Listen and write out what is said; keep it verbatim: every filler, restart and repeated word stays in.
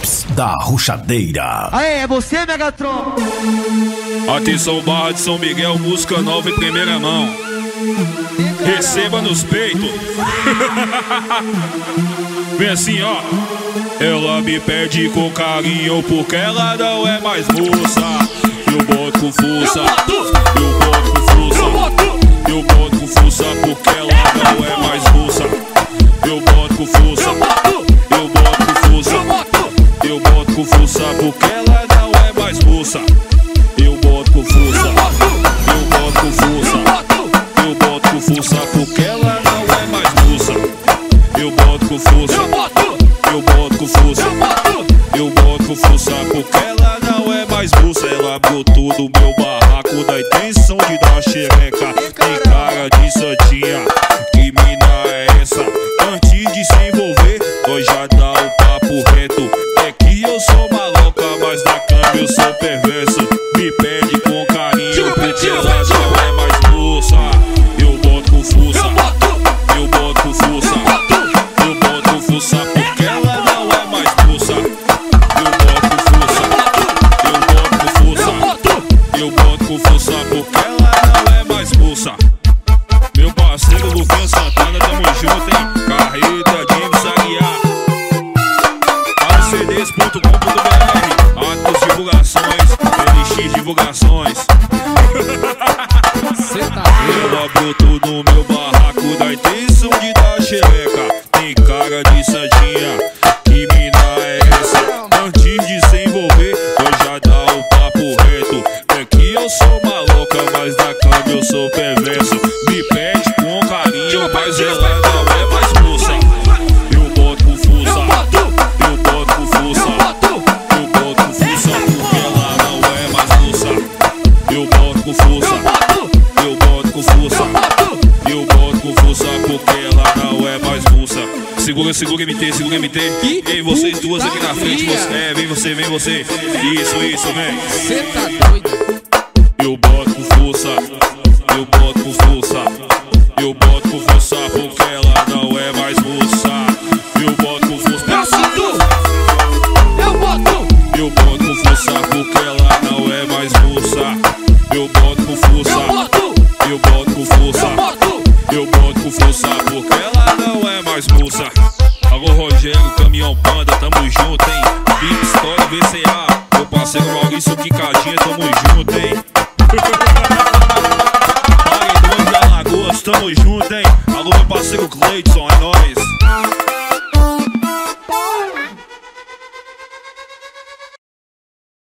Vibes da Ruxadeira. Aê, é você, Megatron? Atenção, Barra de São Miguel, música nova em primeira mão. Receba nos peitos. Vem assim, ó. Ela me pede com carinho porque ela não é mais moça. Eu boto com força, eu boto com força, eu boto com força porque ela não é mais moça. Eu boto com força, eu boto com força, eu boto com força porque ela não é mais moça. Eu boto com força, eu boto com força, eu boto com força porque ela não é mais moça. Eu boto com força, eu boto com força, eu boto com força porque ela não é mais moça. Ela brotou do meu barraco da intenção de dar xereca. Tem cara de santinha, que mina é essa? Antes de se envolver, nós já dá o papo reto. É que eu sou maloca, mas na cama eu sou perverso. Me pede com carinho porque ela não é mais moça. Eu boto com força, eu boto com força, eu boto com força porque ela não é mais moça. Eu boto com força, eu boto com força, eu boto com força porque ela não é mais moça. Meu parceiro Luquinha Santana, tamo junto, hein? Carreta de Aguiar. A C D S ponto com ponto B R, Atos Divulgações, L X Divulgações. Ela brotou no meu barraco da intenção de dar xereca. Tem cara de santinha, que mina é essa? Antes de se envolver, nós já dá o papo reto. É que eu sou maloca, mas na cama eu sou perverso. Me pede com carinho, mas ela não é mais moça. Eu boto com força, eu boto com força, eu boto com força porque ela não é mais moça. Eu boto com força, eu boto com força, eu boto com força porque ela não é mais moça. Segura, segura M T, segura M T. Ei, vocês duas aqui na frente, você, é, vem você, vem você. Isso, isso, vem. Cê tá doido? Eu boto com força, eu boto com força, eu boto com força porque ela não é mais moça. Eu boto com força, eu boto, eu boto com força porque ela não é mais moça. Eu boto com força, eu boto com força, eu boto com força porque ela não é mais moça. Alô Rogério, Caminhão Panda, tamo junto, hein? Big História V C A, meu parceiro Maurício Quicadinha, tamo junto.